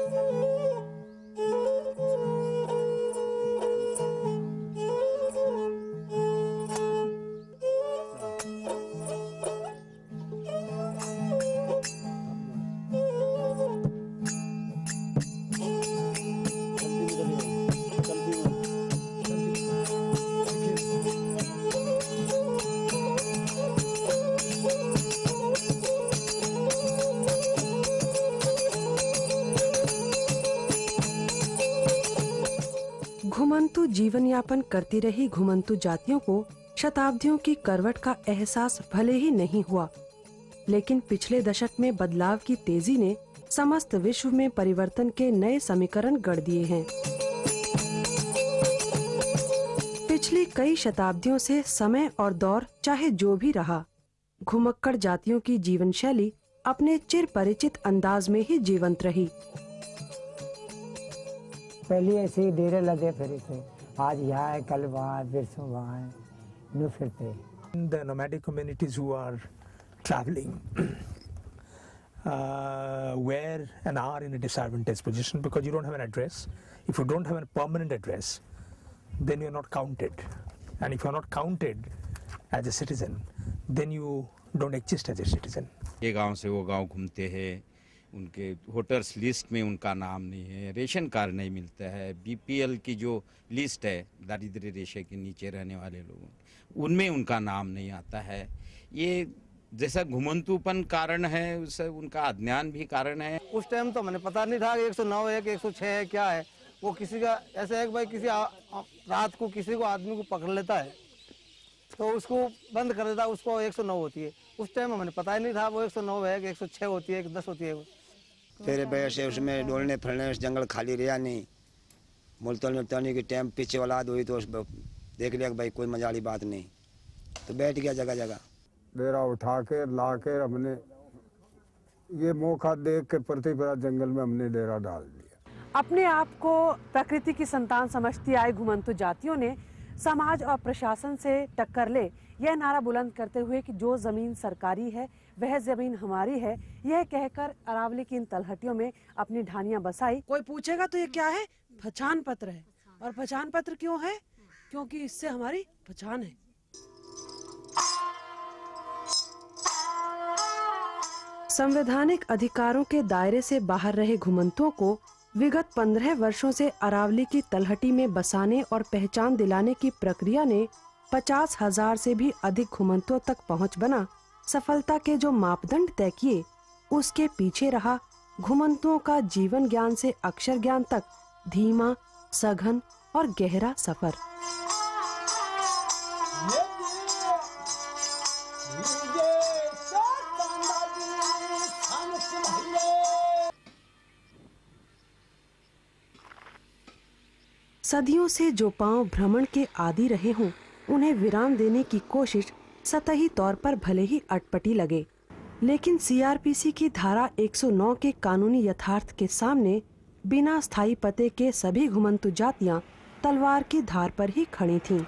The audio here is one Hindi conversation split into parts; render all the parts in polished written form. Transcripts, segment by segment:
घुमंतु जीवन यापन करती रही घुमंतु जातियों को शताब्दियों की करवट का एहसास भले ही नहीं हुआ, लेकिन पिछले दशक में बदलाव की तेजी ने समस्त विश्व में परिवर्तन के नए समीकरण गढ़ दिए हैं। पिछली कई शताब्दियों से समय और दौर चाहे जो भी रहा, घुमक्कड़ जातियों की जीवन शैली अपने चिर परिचित अंदाज में ही जीवंत रही। पहले ऐसे ही डेरे लगे फिर थे, आज यहाँ है, कल वहाँ है, फिर वहाँ है, यूँ फिरते। The nomadic communities who are traveling were and are in a disadvantaged position because you don't have an address. If you don't have a permanent address, then you are not counted. And if you are not counted as a citizen, then you don't exist as a citizen. ये गांव से वो गांव घूमते हैं, उनके वोटर्स लिस्ट में उनका नाम नहीं है, रेशन कार्ड नहीं मिलता है, बीपीएल की जो लिस्ट है दारिद्र्य रेखा के नीचे रहने वाले लोगों, उनमें उनका नाम नहीं आता है। ये जैसा घुमंतुपन कारण है, उससे उनका अज्ञान भी कारण है। उस टाइम तो मैंने पता नहीं था 109 है कि 106 है, क्या है वो। किसी का ऐसा है कि भाई किसी रात को किसी को आदमी को पकड़ लेता है तो उसको बंद कर देता है, उसको 109 होती है। उस टाइम में मैंने पता ही नहीं था वो 109 है कि 106 होती है कि 10 होती है। तेरे बैठ से उसमें डोलने फिरने जंगल खाली रहा नहीं। मुल्तान में उतरने के टाइम पीछे वाला हुई तो देख लिया कि भाई कोई मजाली बात नहीं, तो बैठ गया जगह जगह। डेरा उठा के ला के हमने ये मौका देख के प्रतिपरा जंगल में हमने डेरा डाल दिया। अपने आप को प्रकृति की संतान समझती आई घुमंतु जातियों ने समाज और प्रशासन से टक्कर ले यह नारा बुलंद करते हुए कि जो जमीन सरकारी है वह जमीन हमारी है, यह कहकर अरावली की इन तलहटियों में अपनी ढानियां बसाई। कोई पूछेगा तो ये क्या है? पहचान पत्र है। और पहचान पत्र क्यों है? क्योंकि इससे हमारी पहचान है। संवैधानिक अधिकारों के दायरे से बाहर रहे घुमंतुओं को विगत 15 वर्षों से अरावली की तलहटी में बसाने और पहचान दिलाने की प्रक्रिया ने 50,000 से भी अधिक घुमंतुओं तक पहुंच बना सफलता के जो मापदंड तय किए, उसके पीछे रहा घुमंतुओं का जीवन ज्ञान से अक्षर ज्ञान तक धीमा, सघन और गहरा सफर। सदियों से जो पांव भ्रमण के आदि रहे हों, उन्हें विराम देने की कोशिश सतही तौर पर भले ही अटपटी लगे, लेकिन सीआरपीसी की धारा 109 के कानूनी यथार्थ के सामने बिना स्थायी पते के सभी घुमंतु जातियां तलवार की धार पर ही खड़ी थीं।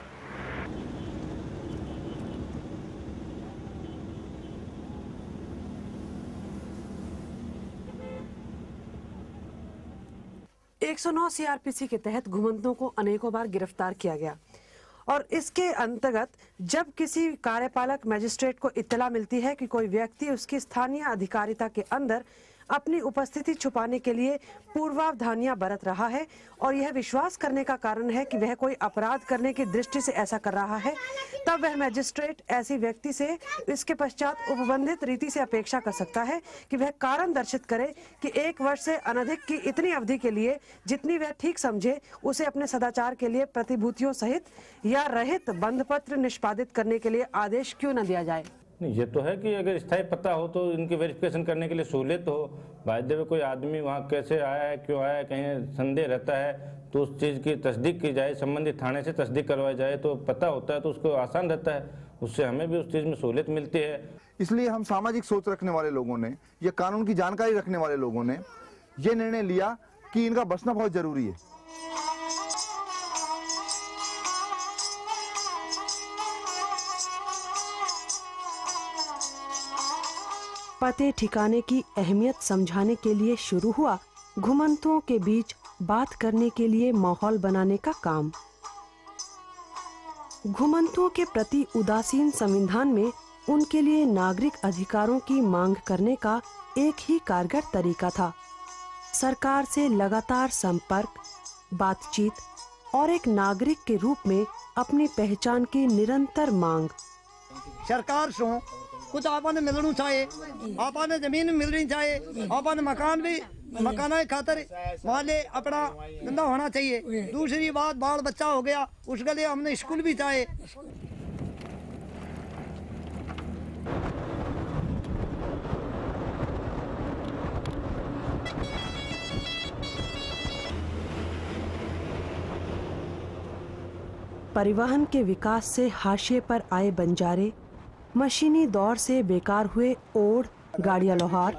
सीआरपीसी के तहत घुमंतुओं को अनेकों बार गिरफ्तार किया गया और इसके अंतर्गत जब किसी कार्यपालक मजिस्ट्रेट को इत्तला मिलती है कि कोई व्यक्ति उसकी स्थानीय अधिकारिता के अंदर अपनी उपस्थिति छुपाने के लिए पूर्वावधानियां बरत रहा है और यह विश्वास करने का कारण है कि वह कोई अपराध करने की दृष्टि से ऐसा कर रहा है, तब वह मजिस्ट्रेट ऐसी व्यक्ति से इसके पश्चात उपबंधित रीति से अपेक्षा कर सकता है कि वह कारण दर्शित करे कि 1 वर्ष से अनधिक की इतनी अवधि के लिए जितनी वह ठीक समझे उसे अपने सदाचार के लिए प्रतिभूतियों सहित या रहित बंधपत्र निष्पादित करने के लिए आदेश क्यों न दिया जाए। नहीं, ये तो है कि अगर स्थायी पता हो तो इनकी वेरिफिकेशन करने के लिए सहूलियत हो। वायदे में कोई आदमी वहाँ कैसे आया है, क्यों आया है, कहीं संदेह रहता है तो उस चीज़ की तस्दीक की जाए, संबंधित थाने से तस्दीक करवाई जाए तो पता होता है तो उसको आसान रहता है, उससे हमें भी उस चीज़ में सहूलियत मिलती है। इसलिए हम सामाजिक सोच रखने वाले लोगों ने, ये कानून की जानकारी रखने वाले लोगों ने ये निर्णय लिया कि इनका बचना बहुत जरूरी है। पते ठिकाने की अहमियत समझाने के लिए शुरू हुआ घुमंतुओं के बीच बात करने के लिए माहौल बनाने का काम। घुमंतुओं के प्रति उदासीन संविधान में उनके लिए नागरिक अधिकारों की मांग करने का एक ही कारगर तरीका था। सरकार से लगातार संपर्क, बातचीत और एक नागरिक के रूप में अपनी पहचान की निरंतर मांग। सरकार से कुछ आपने मिलना चाहिए, आपने जमीन मिलनी चाहिए, आपने मकान भी मकान खातर वाले अपना धंधा होना चाहिए। दूसरी बात, बाल बच्चा हो गया उसके लिए हमने स्कूल भी चाहिए। परिवहन के विकास से हाशिए पर आए बंजारे, मशीनी दौर से बेकार हुए ओढ़, गाड़ियां लोहार,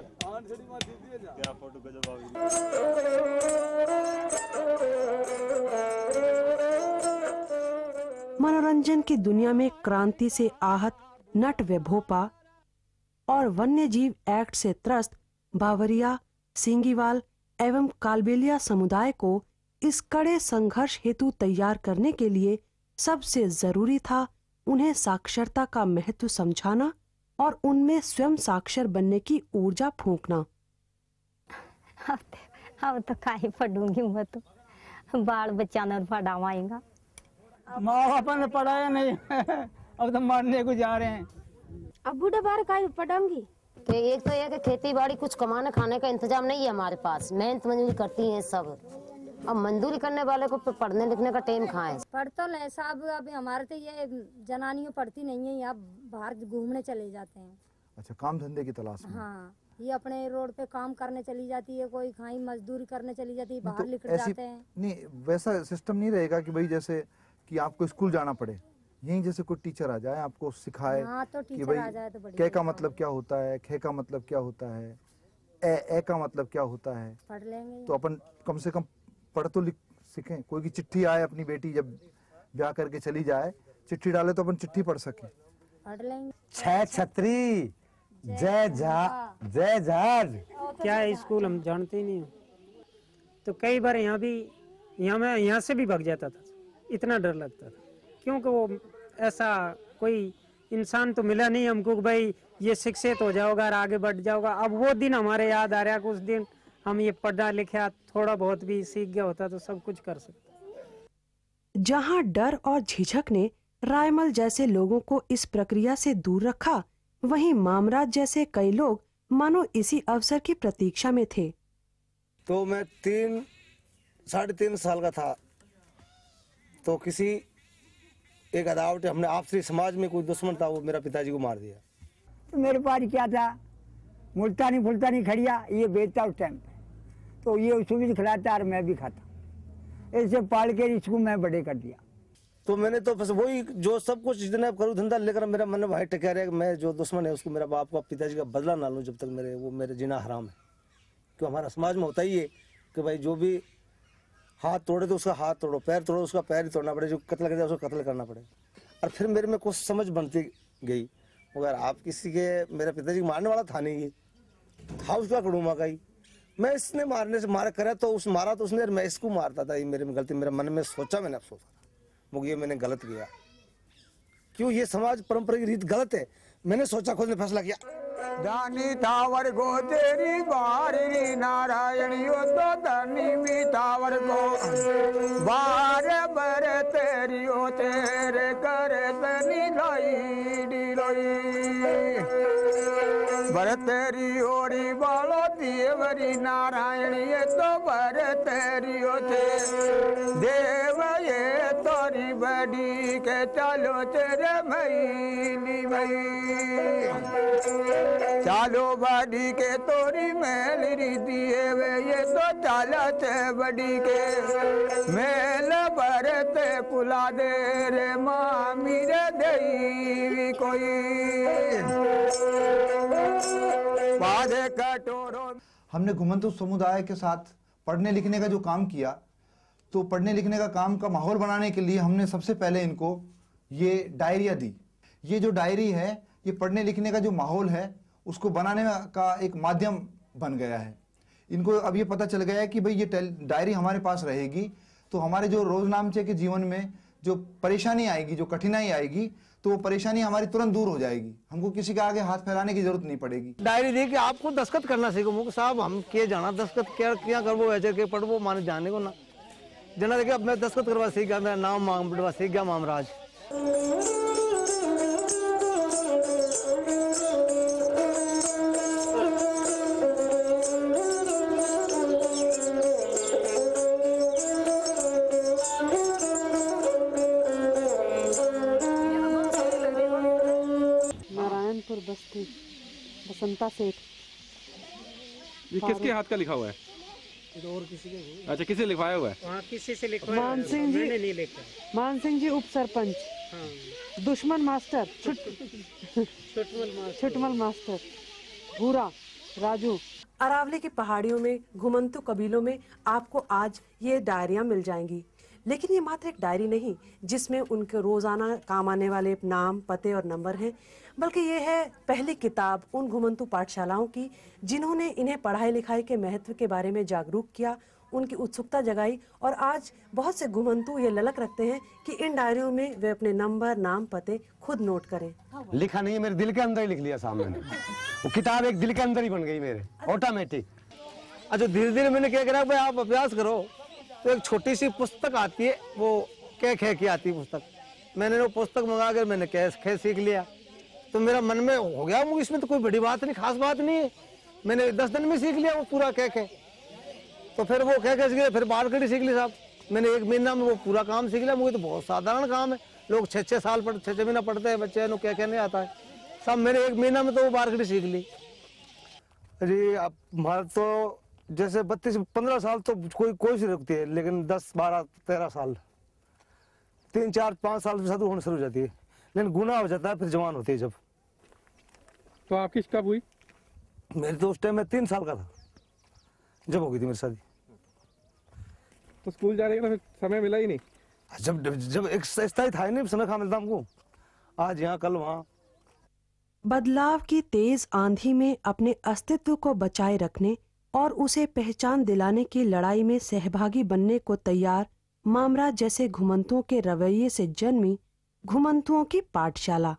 मनोरंजन की दुनिया में क्रांति से आहत नट व भोपा और वन्य जीव एक्ट से त्रस्त बावरिया, सींगीवाल एवं कालबेलिया समुदाय को इस कड़े संघर्ष हेतु तैयार करने के लिए सबसे जरूरी था उन्हें साक्षरता का महत्व समझाना और उनमें स्वयं साक्षर बनने की ऊर्जा फूंकना। अब तो काहे पढ़ूंगी मैं तो बाल बच्चा न पढ़ावाएगा। माँ बापा ने पढ़ाया नहीं अब तो मरने को जा रहे हैं। अब बूढ़े बार काहे पढ़ाऊंगी। तो एक तो यह कि खेती बाड़ी कुछ कमाने खाने का इंतजाम नहीं है हमारे पास। मेहनत मजदूरी करती हैं सब। अब मजदूरी करने वाले को पढ़ने लिखने का टाइम कहाँ है। पढ़ तो ले साहब, अब हमारे तो ये जनानियों पढ़ती नहीं है, यहाँ बाहर घूमने चले जाते हैं। अच्छा, काम धंधे की तलाश में। हाँ, ये अपने रोड पे काम करने चली जाती है, कोई कहीं मजदूरी करने चली जाती है, बाहर निकल जाते हैं। नहीं, वैसा सिस्टम नहीं रहेगा कि भाई जैसे कि आपको स्कूल जाना पड़े, यहीं जैसे कोई टीचर आ जाए आपको सिखाए। हाँ, तो कि टीचर आ जाए तो बढ़िया। कै का मतलब क्या होता है, खे का मतलब क्या होता है, ए का मतलब क्या होता है, पढ़ लेंगे तो अपन कम से कम पढ़ तो लिख सीखें। कोई की चिट्ठी आए, अपनी बेटी जब ब्याह करके चली जाए, चिट्ठी डाले तो अपन चिट्ठी पढ़ सके। पढ़ लेंगे। छह छतरी जय जहाज क्या है स्कूल हम जानते ही नहीं। तो कई बार यहाँ से भी भाग जाता था, इतना डर लगता था, क्योंकि वो ऐसा कोई इंसान तो मिला नहीं हमको कि भाई ये शिक्षित हो जाओगा और आगे बढ़ जाओगा। अब वो दिन हमारे याद आ रहा है, कुछ दिन हम ये पढ़ा लिखा थोड़ा बहुत भी सीख गया होता तो सब कुछ कर सकते। जहां डर और झिझक ने रायमल जैसे लोगों को इस प्रक्रिया से दूर रखा, वहीं मामराज जैसे कई लोग मानो इसी अवसर की प्रतीक्षा में थे। तो मैं 3-3.5 साल का था, तो किसी एक अदावट हमने आपसी समाज में कोई दुश्मन था, वो मेरा पिताजी को मार दिया। तो मेरे पास क्या था, मुल्तानी फुल्तानी खड़िया ये बेचता उस टाइम पे, तो ये उसको भी खिलाता और मैं भी खाता। ऐसे पाल के इसको मैं बड़े कर दिया। तो मैंने तो बस वही जो सब कुछ जितना करूँ धंधा लेकर मेरा मन में भाई टका रहा है कि मैं जो दुश्मन है उसको, मेरा बाप का पिताजी का बदला ना लूँ जब तक मेरे जीना हराम है। क्यों हमारा समाज में होता ही है कि भाई जो भी हाथ तोड़े तो उसका हाथ तोड़ो, पैर तोड़ो उसका पैर ही तोड़ना पड़े, जो कत्ल कर दिया उसको कत्ल करना पड़े। और फिर मेरे में कुछ समझ बनती गई, मगर आप किसी के, मेरा पिताजी मारने वाला था नहीं, ये था उसका कड़ूमा का ही। मैं इसने मारने से मारा करा तो उस मारा तो उसने, मैं इसको मारता था। ये मेरे में गलती, मेरे मन में सोचा, मैंने अफसोस करा, ये मैंने गलत किया। क्यों ये समाज परंपरा की रीत गलत है, मैंने सोचा, खुद ने फैसला किया। दानी तावर को तेरी बारी नारायणियो तो दानी भी तावर को बार बर तेरी ओ तेरे कर तनी लोई बर तेरी ओरी बालो देवरी नारायणी ये तो बर तेरी ओ थे देव ये तोरी बड़ी के चलो तेरे मैली मई चालो बड़ी के तोरी मेल दिए वे ये तो चालत बड़ी के मेल भरते पुला दे रे माँ मेरे देवी कोई पादे कटोरो। हमने घुमंतु समुदाय के साथ पढ़ने लिखने का जो काम किया, तो पढ़ने लिखने का काम का माहौल बनाने के लिए हमने सबसे पहले इनको ये डायरिया दी। ये जो डायरी है, ये पढ़ने लिखने का जो माहौल है उसको बनाने का एक माध्यम बन गया है। इनको अब ये पता चल गया है कि भाई ये डायरी हमारे पास रहेगी तो हमारे जो रोजनामचे के जीवन में जो परेशानी आएगी, जो कठिनाई आएगी, तो वो परेशानी हमारी तुरंत दूर हो जाएगी। हमको किसी के आगे हाथ फैलाने की जरूरत नहीं पड़ेगी। डायरी दी कि आपको दस्तखत करना सीखो। मुझे साहब हम के जाना दस्तखत क्या करबो ऐसे के पढ़बो माने जाने को ना जना देखिए अब मैं दस्तखत करवा सीख गया, मेरा नाम मामराज सीख गया मामराज। नारायणपुर बस्ती बसंता सेठ। ये किसके हाथ का लिखा हुआ है? और किसी के? अच्छा, किसी लिखवाया हुआ है? वहाँ किसी से लिखवाया। मान सिंह जी नहीं लिखा। मान सिंह जी उप सरपंच। हाँ। दुश्मन मास्टर छुटमल मास्टर भूरा राजू। अरावली की पहाड़ियों में घुमंतू कबीलों में आपको आज ये डायरियां मिल जाएंगी, लेकिन ये मात्र एक डायरी नहीं जिसमें उनके रोजाना काम आने वाले नाम, पते और नंबर हैं, बल्कि ये है पहली किताब उन घुमंतू पाठशालाओं की जिन्होंने इन्हें पढ़ाई लिखाई के महत्व के बारे में जागरूक किया, उनकी उत्सुकता जगाई। और आज बहुत से घुमंतू ये ललक रखते हैं कि इन डायरियों में वे अपने नंबर, नाम, पते खुद नोट करें। लिखा नहीं है, मेरे दिल के अंदर ही लिख लिया सामने। वो किताब एक दिल के अंदर ही बन गई मेरे, ऑटोमेटिक। अच्छा, धीरे धीरे मैंने क्या करा, भाई आप अभ्यास करो तो एक छोटी सी पुस्तक आती है, वो कै की आती है पुस्तक। मैंने वो पुस्तक मंगा कर मैंने कै सीख लिया, तो मेरा मन में हो गया मुझे इसमें तो कोई बड़ी बात नहीं, खास बात नहीं है। मैंने 10 दिन में सीख लिया वो पूरा कै। तो फिर वो कै सीख लिया, फिर बारकड़ी सीख ली साहब। मैंने 1 महीना में वो पूरा काम सीख लिया। मुझे तो बहुत साधारण काम है, लोग 6-6 साल 6-6 महीना पढ़ते हैं बच्चे, क्या नहीं आता है सब। मैंने 1 महीना में तो वो बारकड़ी सीख ली। अरे अब हमारा तो जैसे 32-15 साल तो कोई सी रुकती है, लेकिन 10-12-13 साल 3-4-5 साल से शादी होने शुरू हो जाती है, लेकिन गुना हो जाता है फिर जवान होती है जब। तो आपकी कब हुई? मेरी तो उस टाइम में 3 साल का था जब हो गई थी मेरी शादी। तो स्कूल जाने का फिर समय मिला ही नहीं? जब एक स्थायी था ही नहीं, समय कहाँ मिलता हमको, आज यहाँ कल वहाँ। बदलाव की तेज आंधी में अपने अस्तित्व को बचाए रखने और उसे पहचान दिलाने की लड़ाई में सहभागी बनने को तैयार मामराज जैसे घुमंतुओं के रवैये से जन्मी घुमंतुओं की पाठशाला।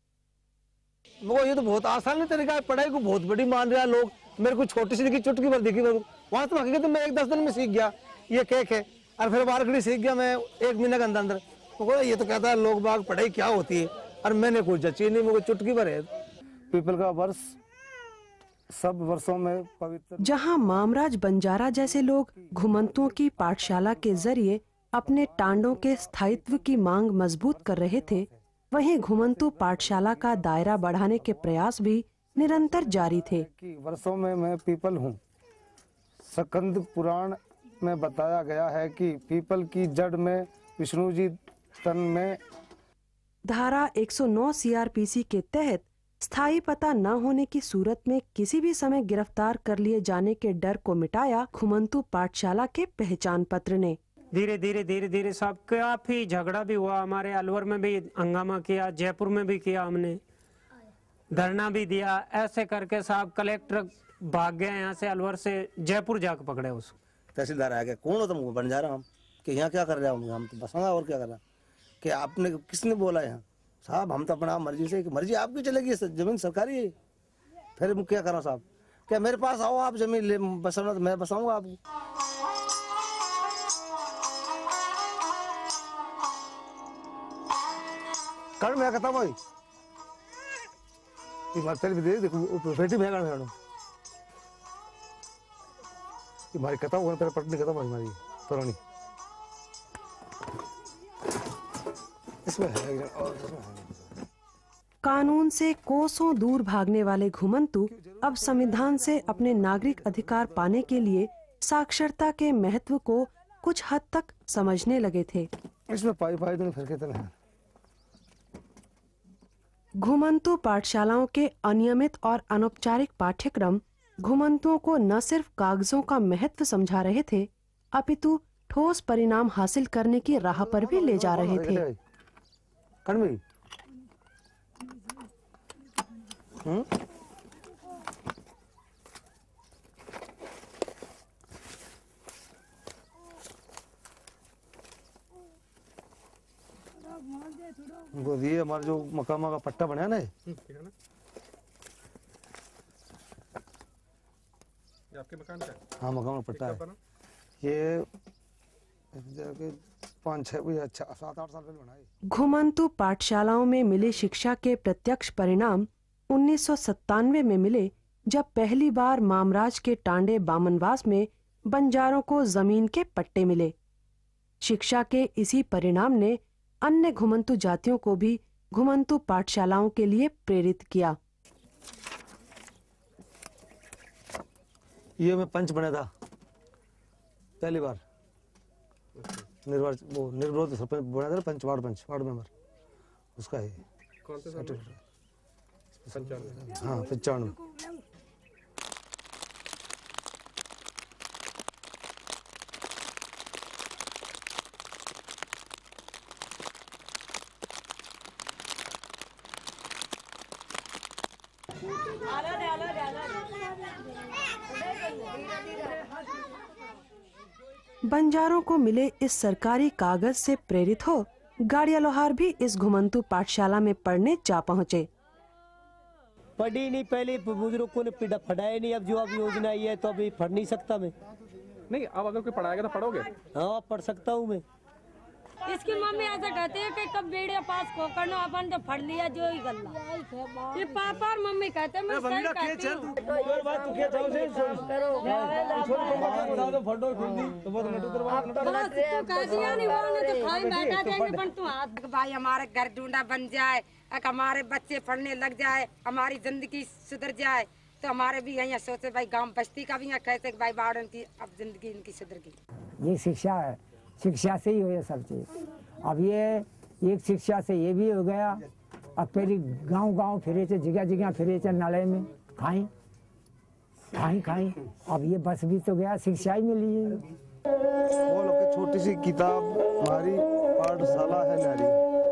वो ये तो बहुत आसान तरीका है, पढ़ाई को बहुत बड़ी मान रहा है लोग। मेरे को छोटी सी दिखी, चुटकी भर दिखी, वहां तो हकीकत मैं 10 दिन में सीख गया ये कैक है, और फिर बारकड़ी सीख गया मैं 1 महीने के अंदर। तो ये तो कहता है लोग बाग पढ़ाई क्या होती है, और मैंने कुछ जची नहीं, मुझे चुटकी भर है। पीपल का वर्ष सब वर्षों में पवित्र। जहां मामराज बंजारा जैसे लोग घुमंतुओं की पाठशाला के जरिए अपने टांडों के स्थायित्व की मांग मजबूत कर रहे थे, वहीं घुमंतु पाठशाला का दायरा बढ़ाने के प्रयास भी निरंतर जारी थे। वर्षों में मैं पीपल हूँ। स्कंद पुराण में बताया गया है कि पीपल की जड़ में विष्णु जी, तन में। धारा 109 सीआरपीसी के तहत स्थायी पता न होने की सूरत में किसी भी समय गिरफ्तार कर लिए जाने के डर को मिटाया घुमंतु पाठशाला के पहचान पत्र ने। धीरे धीरे सब काफी झगड़ा भी हुआ। हमारे अलवर में भी हंगामा किया, जयपुर में भी किया, हमने धरना भी दिया। ऐसे करके साहब कलेक्टर भाग गए यहाँ से, अलवर से जयपुर जाकर पकड़े उसको। तहसीलदार आ गया, कौन हो तुम? बन जा रहा हम कि यहाँ क्या कर रहे हो? हम तो बसाऊंगा और क्या कर रहा कि आपने किसने बोला यहाँ? साहब हम तो अपना मर्जी से, मर्जी आपकी चलेगी, जमीन सरकारी है। फिर मैं क्या करा साहब? क्या मेरे पास आओ, आप जमीन बसाना तो मैं बसाऊंगा आपको। कर मैं कहता भाई तेरी भी दे देखो बेटी मैं कर हमारी कथा हुआ, तेरा पटनी कथा हमारी पुरानी इसमें है और कानून से कोसों दूर भागने वाले घुमंतु अब संविधान से अपने नागरिक अधिकार पाने के लिए साक्षरता के महत्व को कुछ हद तक समझने लगे थे। इसमें पाई तो नहीं फिर कितने हैं। घुमंतु पाठशालाओं के अनियमित और अनौपचारिक पाठ्यक्रम घुमंतुओं को न सिर्फ कागजों का महत्व समझा रहे थे, अपितु ठोस परिणाम हासिल करने की राह पर भी ले जा रहे थे। वो ये हमारा जो मकामा का पट्टा बना है ना, ये आपके मकान का है? हाँ मकामा पट्टा है ये 7-8 साल पहले बना है। घुमंतु पाठशालाओं में मिली शिक्षा के प्रत्यक्ष परिणाम 1997 में मिले, जब पहली बार मामराज के टांडे बामनवास में बंजारों को जमीन के पट्टे मिले। शिक्षा के इसी परिणाम ने अन्य घुमंतु जातियों को भी घुमंतु पाठशालाओं के लिए प्रेरित किया। ये मैं पंच बना था पहली बार, निर्विरोध सरपंच बना था, वार्ड मेंबर उसका है। कौन से साल? 95। हाँ 95। बंजारों को मिले इस सरकारी कागज से प्रेरित हो गाड़िया लोहार भी इस घुमंतु पाठशाला में पढ़ने जा पहुँचे। पढ़ी नहीं, पहले बुजुर्गों ने पढ़ाया नहीं, अब जो अब योजना आई है तो अभी पढ़ नहीं सकता मैं। नहीं, अब अगर कोई पढ़ाएगा तो पढ़ोगे? हाँ पढ़ सकता हूँ मैं। इसकी मम्मी ऐसा कहती है कि कब बेड़े पास को करना, अपन तो पढ़ लिया जो ही गल्ला। ये पापा और मम्मी कहते हैं, मैं सही कहती हूँ। भाई हमारे घर ढूंढा बन जाए, हमारे बच्चे पढ़ने लग जाए, हमारी जिंदगी सुधर जाए, तो हमारे भी यहाँ सोचे भाई गांव बस्ती का भी यहाँ कैसे भाई बाढ़ की अब जिंदगी इनकी सुधर गई। ये शिक्षा है, शिक्षा से ही हो सब चीज। अब ये एक शिक्षा से ये भी हो गया। अब पहले गांव फिरे थे, जगह फिरे थे, नाले में खाई। अब ये बस भी तो गया, शिक्षा ही मिली है। बोलो कि छोटी सी किताब हमारी पाठशाला है नारी।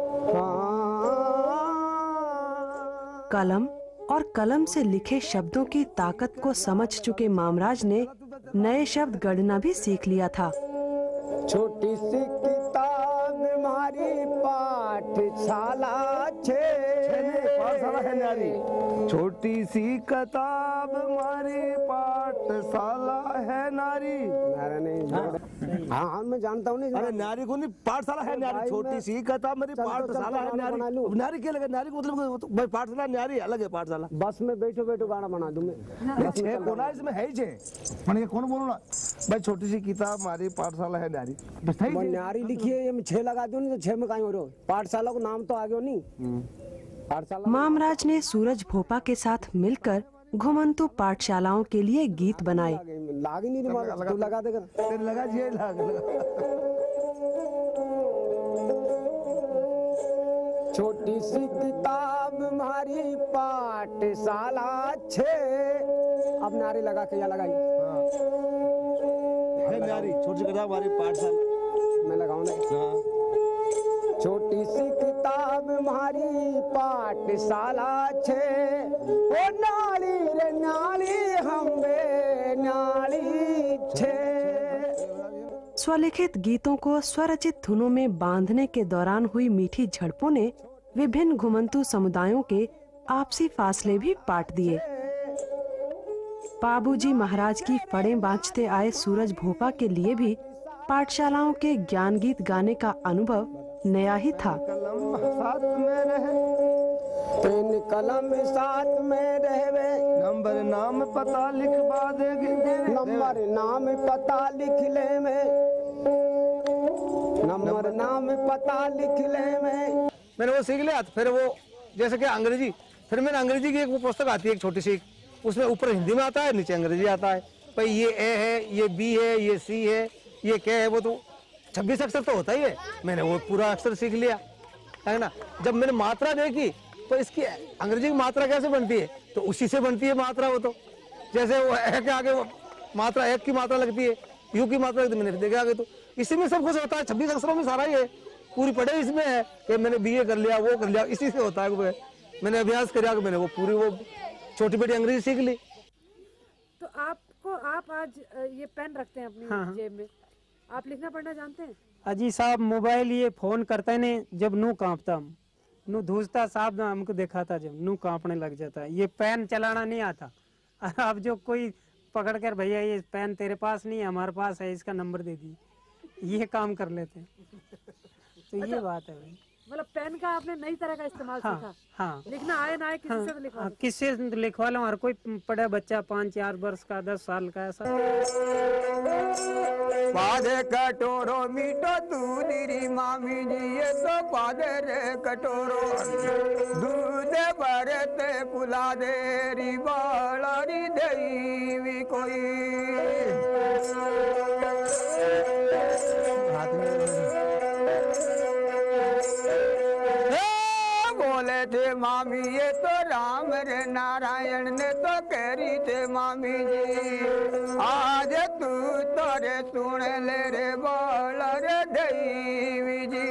कलम और कलम से लिखे शब्दों की ताकत को समझ चुके मामराज ने नए शब्द गढ़ना भी सीख लिया था। छोटी सी किताब हमारी पाठशाला पाठशाला है नारी। छोटी सी किताब हमारी पाठशाला है नारी। हाँ मैं जानता हूँ। अरे नारी को नहीं, पाठशाला है नारी। छोटी सी किताब मेरी पाठशाला है नारी। नारी क्या लगे? नारी को मतलब पाठशाला, नारी अलग है पाठशाला। बस में बैठो गाना बना दूं मैं। छह कोना इसमें है ही मैंने कौन बोलूँ ना भाई, छोटी सी किताब हमारी पाठशाला है नारी। नारी लिखी है, ये 6 लगा दूं, नहीं तो 6 में कहीं हो रहा। पाठशाला को नाम तो आगे नहीं। पाठशाला मामराज ने सूरज भोपा के साथ मिलकर घुमंतु पाठशालाओं के लिए गीत बनाए। लाग ही नहीं रहा, तू लगा देगा। लगा जी छोटी सी किताब हमारी पाठशाला अब नारी लगा के या लगाई है नारी। छोटी सी किताब हमारी पाठशाला मैं लगाऊं ना। छोटी सी किताब हमारी पाठशाला ओ नाली रे नाली हम बे नाली स्वलिखित गीतों को स्वरचित धुनों में बांधने के दौरान हुई मीठी झड़पों ने विभिन्न घुमंतु समुदायों के आपसी फासले भी पाट दिए। बाबूजी महाराज की फड़ें बाँचते आए सूरज भोपा के लिए भी पाठशालाओं के ज्ञान गीत गाने का अनुभव नया ही था। पेन कलम साथ में रहवे, नंबर नाम पता लिखवा देगी। नंबर नाम पता लिख ले में, नंबर नाम पता लिख ले में। मैंने वो सीख लिया। फिर वो जैसे कि अंग्रेजी, फिर मैंने अंग्रेजी की एक पुस्तक आती है एक छोटी सी, उसमें ऊपर हिंदी में आता है, नीचे अंग्रेजी आता है। भाई ये ए है, ये बी है, ये सी है, ये क्या है, वो तो 26 अक्षर तो होता ही है। मैंने वो पूरा अक्षर सीख लिया है ना। जब मैंने मात्रा देखी तो इसकी अंग्रेजी की मात्रा कैसे बनती है, तो उसी से बनती है मात्रा। वो तो जैसे वो ए के आगे मात्रा एक की मात्रा लगती है, यू की मात्रा लगती है, मैंने देखा आगे तो इसी में सब कुछ होता है। 26 अक्षरों में सारा ये पूरी पढ़े इसमें है कि मैंने बीए कर लिया, वो कर लिया, इसी से होता है। मैंने अभ्यास किया कि मैंने वो पूरी वो छोटी बेटी अंग्रेजी सीख ली। तो आप आज ये पेन रखते हैं अपनी जेब में, आप लिखना पढ़ना जानते हैं? अजी साहब मोबाइल ये फोन करते ने जब नू कांपता नू धूसता साहब हमको दिखाता जब नू कांपने लग जाता है। ये पेन चलाना नहीं आता। अब जो कोई पकड़ कर भैया ये पेन तेरे पास नहीं है हमारे पास है इसका नंबर दे दी, ये काम कर लेते हैं। तो ये बात है भाई। मतलब पेन का आपने नई तरह का इस्तेमाल सीखा। हाँ लिखना आए ना आए किसी से तो लिखवा लो। किससे लिखवा लो। हर कोई पढ़ा बच्चा 5-4 वर्ष का 10 साल का ऐसा। पादे कटोरो मीठो दूध री मामी जी ये तो पादे रे कटोरो दूध भरते पुला दे री बाला री देवी कोई बोले थे मामी ये तो राम रे नारायण ने तो करी थे मामी जी आज तू तोरे सुन ले रे बोल रे देवी जी।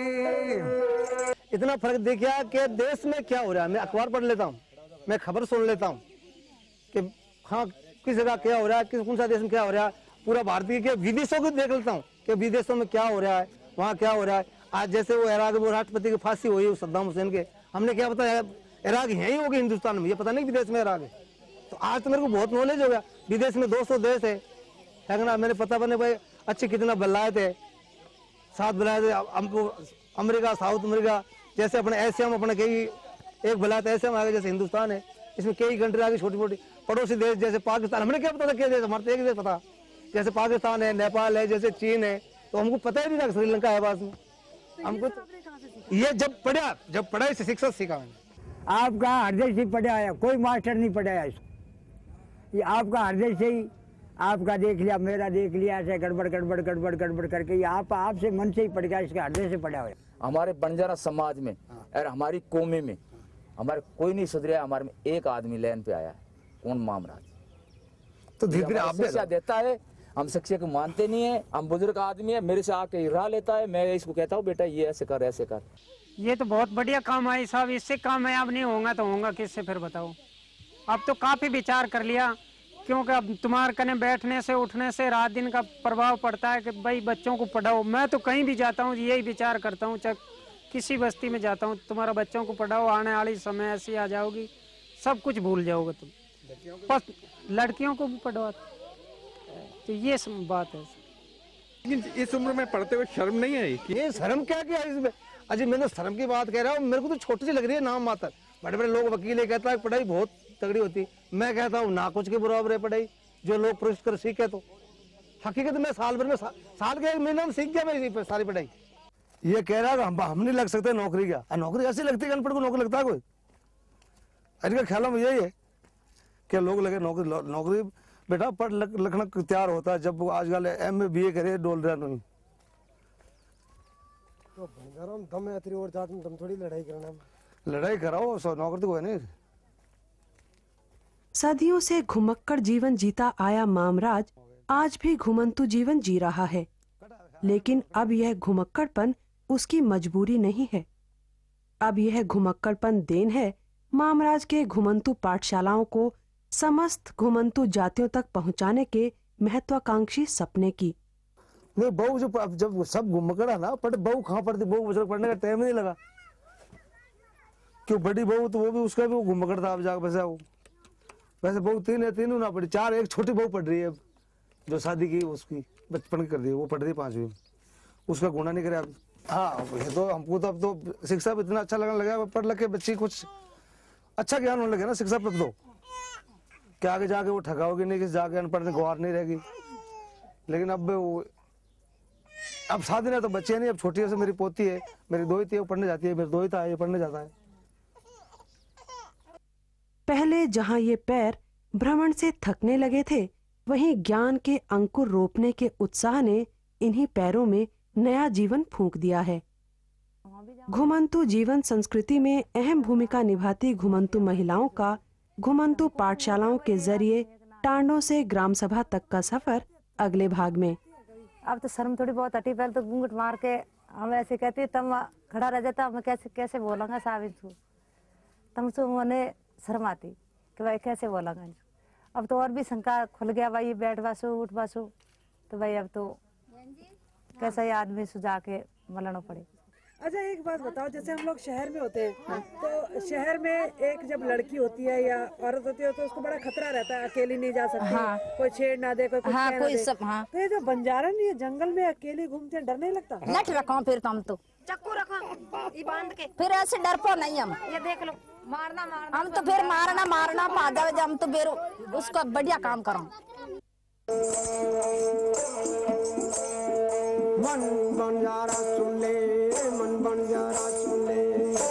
इतना फर्क देखिए कि देश में क्या हो रहा है। मैं अखबार पढ़ लेता हूँ, मैं खबर सुन लेता हूँ कि हाँ किस जगह क्या हो रहा है, किस कौन सा देश में क्या हो रहा है। पूरा भारतीय के विदेशों को देख लेता हूँ कि विदेशों में क्या हो रहा है, वहाँ क्या हो रहा है। आज जैसे वो इराक में राष्ट्रपति की फांसी हुई सद्दाम हुसैन के, हमने क्या पता इराक यहीं होगी हिंदुस्तान में, ये पता नहीं विदेश में इराक है। तो आज तो मेरे को बहुत नॉलेज हो गया। विदेश में 200 देश है ना, मैंने पता बने भाई अच्छे कितना बल्लायत है, 7 बल्लायत है। हमको अमेरिका, साउथ अमेरिका जैसे अपने एशिया में अपने कई एक बल्लायत एशिया में आ गए, जैसे हिंदुस्तान है इसमें कई कंट्री आ गई छोटी मोटी। पड़ोसी देश जैसे पाकिस्तान, हमने क्या पता था क्या देश, हमारे तो एक देश पता, जैसे पाकिस्तान है, नेपाल है, जैसे चीन है। तो हमको पता ही नहीं था श्रीलंका है पास में। हमको ये जब पढ़ा इसे शिक्षा सीखा मैंने। आपका हृदय से पढ़ा है, कोई मास्टर नहीं पढ़ाया इसको। ये आपका हृदय से ही आपका देख लिया, मेरा देख लिया, ऐसे गड़बड़ गड़बड़ गड़बड़ गड़बड़ करके ये आपसे मन से ही पढ़ गया, इसके हृदय से पढ़ा हुआ। हमारे बंजारा समाज में और हमारी कौमे में हमारे कोई नहीं सुधरा। हमारे में एक आदमी लाइन पे आया है, कौन? मामराज। तो धीरे धीरे आप शिक्षा देता है, हम शिक्षा को मानते नहीं है। हम बुजुर्ग आदमी है, मेरे से आके राह लेता है, मैं इसको कहता हूँ बेटा ये ऐसे कर ऐसे कर। ये तो बहुत बढ़िया काम है साहब, इससे कामयाब नहीं होगा तो होगा किससे फिर बताओ। अब तो काफी विचार कर लिया, क्योंकि अब तुम्हारे कने बैठने से उठने से रात दिन का प्रभाव पड़ता है कि भाई बच्चों को पढ़ाओ। मैं तो कहीं भी जाता हूँ यही विचार करता हूँ, चाहे किसी बस्ती में जाता हूँ, तुम्हारा बच्चों को पढ़ाओ, आने वाली समय ऐसी आ जाओगी सब कुछ भूल जाओगे तुम। बस लड़कियों को भी पढ़वा, तो ये बात है। लेकिन इस उम्र में पढ़ते हुए शर्म नहीं है? ये शर्म क्या किया इसमें? अजी मैं तो शर्म की बात कह रहा हूँ, मेरे को तो छोटी सी लग रही है नाम मात्र। बड़े बड़े लोग वकील ये कहता है पढ़ाई बहुत तगड़ी होती, मैं कहता हूँ ना कुछ के बराबर है पढ़ाई, जो लोग प्रयास कर सीखे। तो हकीकत में साल भर में साल के 1 महीने में सीख गया मैं सारी पढ़ाई। ये कह रहा है हम नहीं लग सकते नौकरी, क्या नौकरी ऐसी लगती है? अनपढ़ को नौकरी लगता है कोई? इनका ख्याल में यही है कि लोग लगे नौकरी बेटा पढ़ लिखना तैयार होता है जब आजकल MA BA करे डोल रहा नहीं। तो दम है तेरी और जात में दम थोड़ी लड़ाई करना, लड़ाई कराओ, सो नौकरी तो कोई नहीं। सदियों से घुमक्कड़ जीवन जीता आया मामराज आज भी घुमंतु जीवन जी रहा है, लेकिन अब यह घुमक्कड़पन उसकी मजबूरी नहीं है। अब यह घुमक्कड़पन देन है मामराज के घुमंतु पाठशालाओं को समस्त घुमंतु जातियों तक पहुंचाने के महत्वाकांक्षी सपने की। नहीं बहू जब सब घुमक्कड़ा ना पढ़े, बहू कहाँ पढ़ती? बहू बच्चों पढ़ने का टाइम नहीं लगा। क्यों बड़ी बहू तो वो भी उसका भी घुमक्कड़ था। अब जाकर वैसे बहू 3 है, तीनों ना पढ़ी, 4 एक छोटी बहू पढ़ रही है जो शादी की उसकी बचपन कर दी, वो पढ़ रही 5वीं में, उसका गुना नहीं करे अब। हाँ ये तो हमको तो अब तो शिक्षा पे इतना अच्छा लगने लगा, पढ़ लग के बच्ची कुछ अच्छा ज्ञान होने लगे ना शिक्षा पे, तो क्या आगे जाके वो ठगाओगे नहीं, किसी जाके अनपढ़ से गुहार नहीं रहेगी। लेकिन अब शादी ना तो बच्चे नहीं, अब छोटी से मेरी पोती है, मेरी दोहिती है वो पढ़ने जाती है, मेरी दोहिता है ये पढ़ने जाता है। पहले जहाँ ये पैर भ्रमण से थकने लगे थे, वहीं ज्ञान के अंकुर रोपने के उत्साह ने इन्हीं पैरों में नया जीवन फूंक दिया है। घुमंतु जीवन संस्कृति में अहम भूमिका निभाती घुमंतु महिलाओं का घुमंतु पाठशालाओं के जरिए टांडों से ग्राम सभा तक का सफर अगले भाग में। अब तो शर्म थोड़ी बहुत हटी, पहले तो घूंघट मार के हम ऐसे कहते तब खड़ा रह जाता, मैं कैसे बोलांगा साहब इनको, तब तो उन्हें शर्म आती कि भाई कैसे बोलांगा इनको। अब तो और भी शंका खुल गया, भाई बैठ बासो उठ बासो, तो भाई अब तो कैसा ये आदमी सुझा के मलाना पड़े। अच्छा एक बात बताओ, जैसे हम लोग शहर में होते हैं तो शहर में एक जब लड़की होती है या औरत होती है तो उसको बड़ा खतरा रहता है, अकेली नहीं जा सकती। हाँ। कोई छेड़ ना दे, कोई कुछ हाँ, कह कोई ना दे। सब, हाँ। तो ये जो बंजारन ये जंगल में अकेले घूमते हैं, डर नहीं लगता? नट रखो फिर तो हम तो चक्कू रखो ये बांध के, फिर ऐसे डरपो नहीं हम। ये देख लो, मारना हम तो फिर मारना पा जावे, हम तो फिर उसका बढ़िया काम करो। मन बंजारा सुन ले, मन बंजारा सुन ले,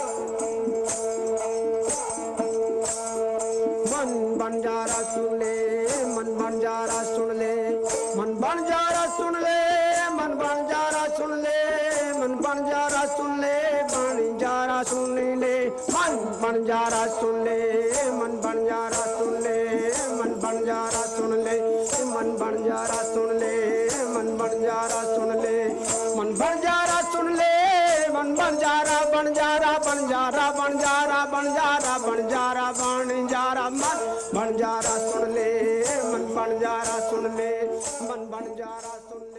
मन बंजारा सुन ले, मन बंजारा सुन ले, मन बंजारा सुन ले, मन बंजारा सुन ले, मन बंजारा सुन ले, बंजारा सुन ले, मन बंजारा सुन ले, मन बंजारा सुन ले, मन बंजारा सुन ले, मन बंजारा सुन ले, मन बंजारा सुन ले, मन बंजारा सुन ले, मन बंजारा बंजारा बंजारा बंजारा बंजारा बंजारा बंजारा मन बंजारा सुन ले, मन बंजारा सुन ले, मन बंजारा सुन ले।